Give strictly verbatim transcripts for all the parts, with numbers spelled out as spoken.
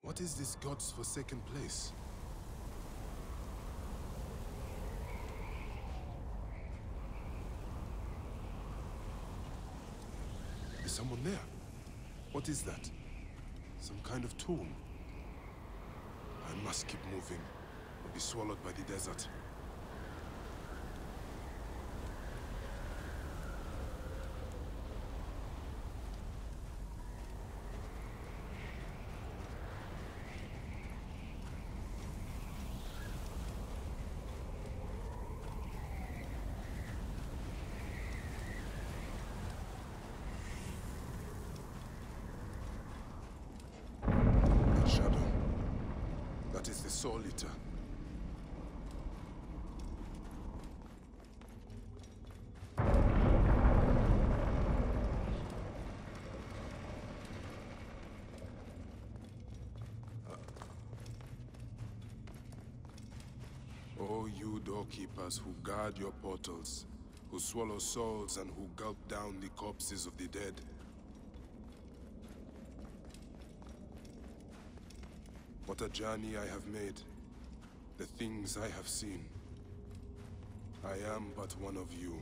What is this god's forsaken place? Is someone there? What is that? Some kind of tomb? I must keep moving, or be swallowed by the desert. That is the Soul Eater. Oh, you doorkeepers who guard your portals, who swallow souls and who gulp down the corpses of the dead. What a journey I have made, the things I have seen. I am but one of you.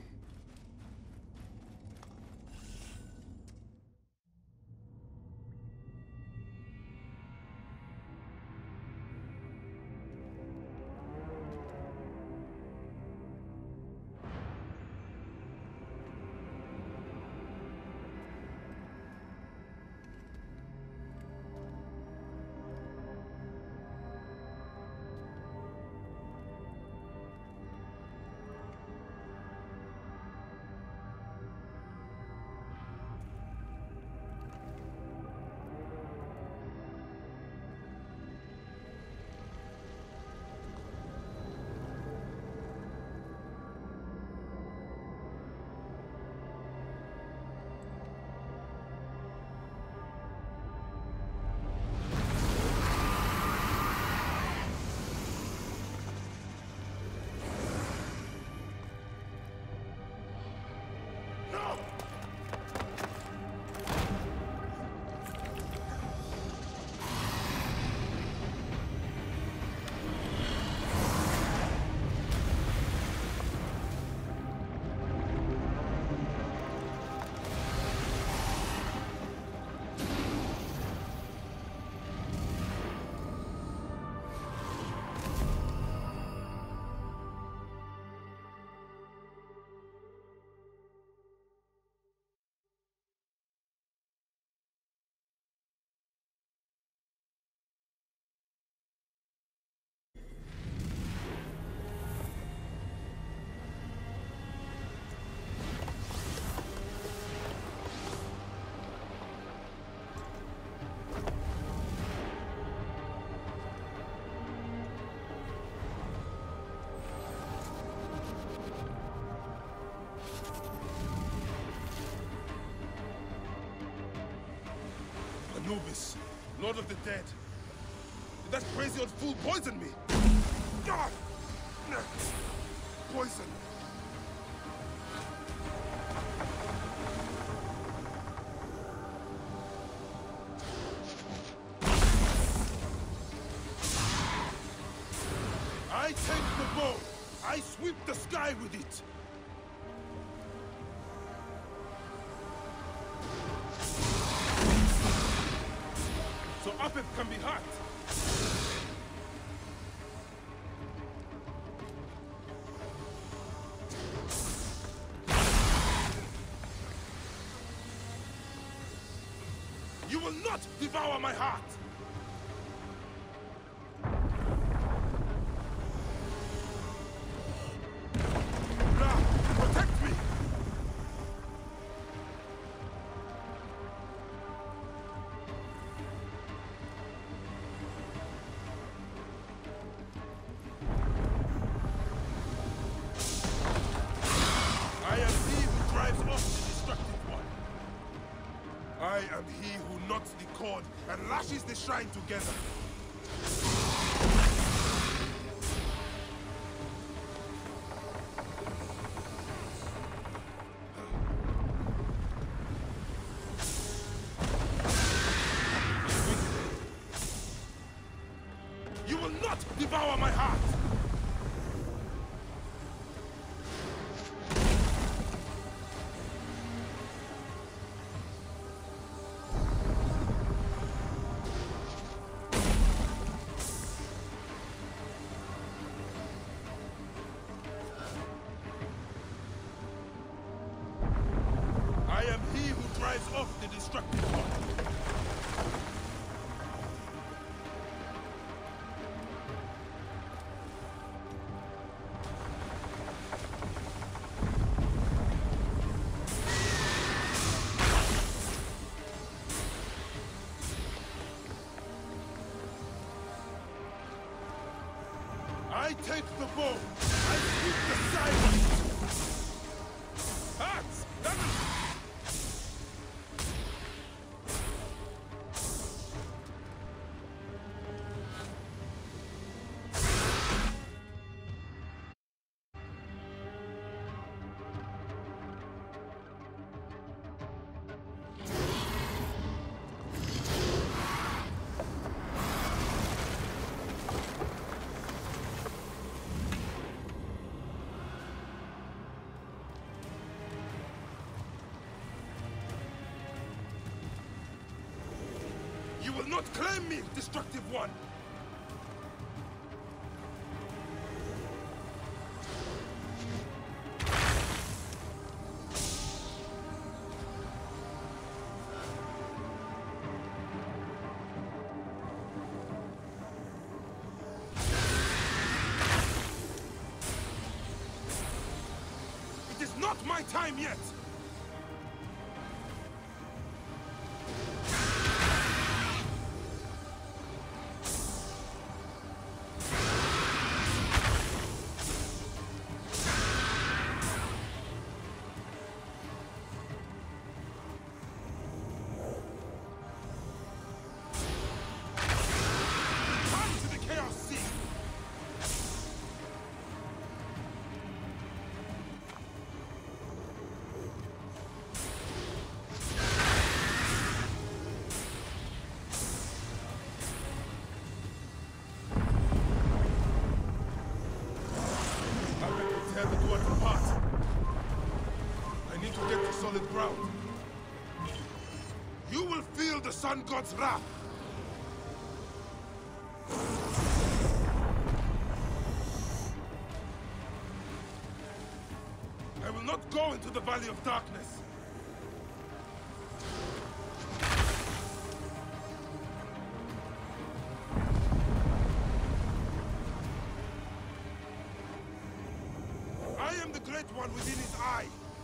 Anubis, Lord of the Dead. Did that crazy old fool poison me? God! Poison! I take the bow! I sweep the sky with it! So Apep can be hacked. You will not devour my heart! Ra, protect me! I am he who knots the cord and lashes the shrine together. will not devour my heart! I am he who drives off the destructive one. I take the bow. I sweep the silence. Hearts! You will not claim me, destructive one! It is not my time yet! I need to get to solid ground. You will feel the Sun God's wrath. I will not go into the Valley of Darkness. I am the Great One within his eye.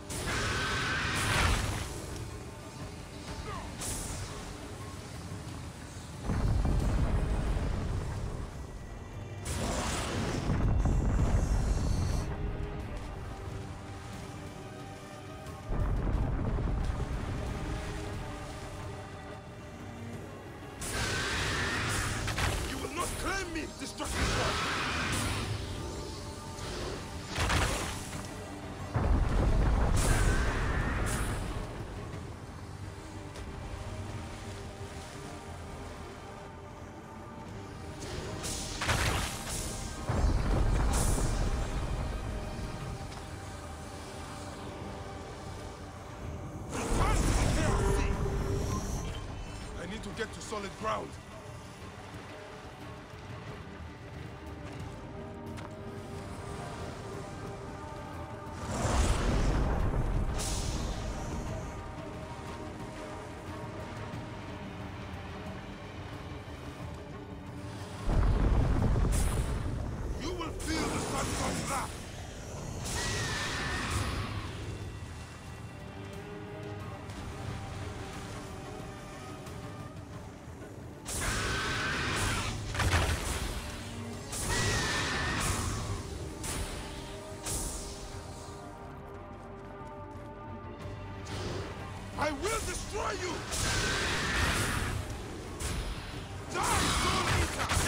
You will not claim me, destructive one. Get to solid ground. You will feel the Sun God's wrath. I will destroy you! Die, Soul Eater!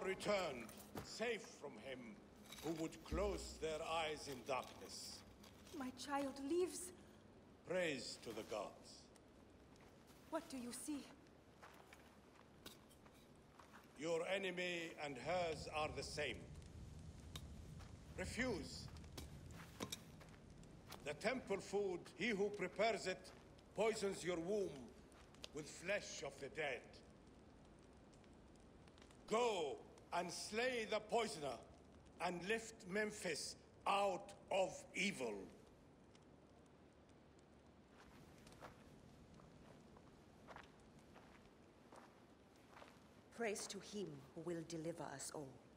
are returned, safe from him who would close their eyes in darkness. My child lives. Praise to the gods. What do you see? Your enemy and hers are the same. Refuse. The temple food, he who prepares it, poisons your womb with flesh of the dead. Go and slay the poisoner, and lift Memphis out of evil. Praise to him who will deliver us all.